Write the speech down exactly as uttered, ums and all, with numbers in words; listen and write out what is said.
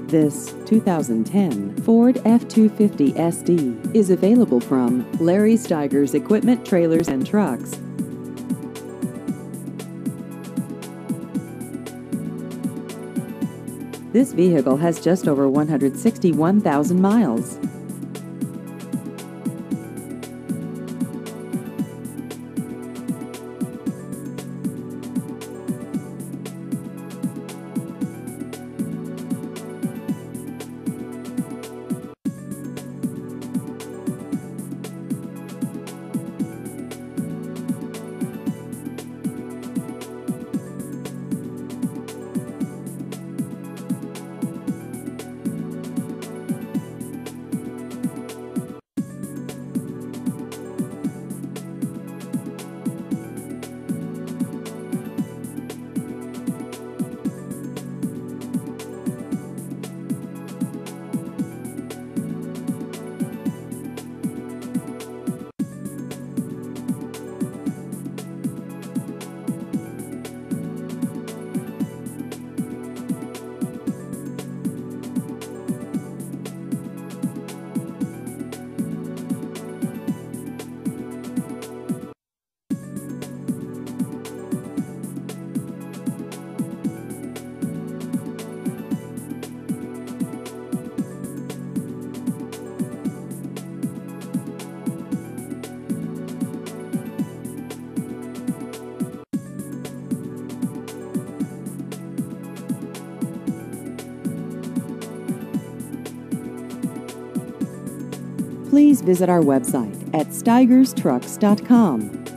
This two thousand ten Ford F two fifty S D is available from Larry Stigers Equipment Trailers and Trucks. This vehicle has just over one hundred sixty-one thousand miles. Please visit our website at stigers trucks dot com.